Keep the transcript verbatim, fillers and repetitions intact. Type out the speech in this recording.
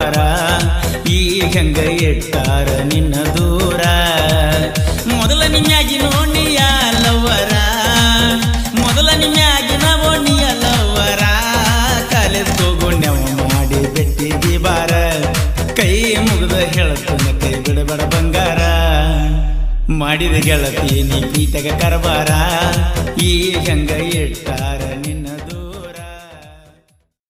ಈಗ ಹೆಂಗ ಇಟ್ಟಾರ ನಿನ್ನ ದೂರ ಮೊದಲ ನಿಮ್ಯಾಗಿ ನೋಡಿಯ ಲವ್ವರ ಮೊದಲ ನಿಮ್ಯಾಗಿ ನೋಡಿಯ ಲವ್ವರ ಕಾಲೇಜ್ ಹೋಗುಣ್ಯವ ಮಾಡಿ ಬೆಟ್ಟಿದಿ ಬಾರ ಕೈ ಮುಗಿದ ಹೇಳ್ತಾನೆ ಕೈ ಬಿಡಬೇಡ ಬಂಗಾರ ಮಾಡಿದ ಗೆಳತಿ ನೀ ಪೀತಗ ಕರಬಾರ ಈಗ ಹೆಂಗ ಇಟ್ಟಾರ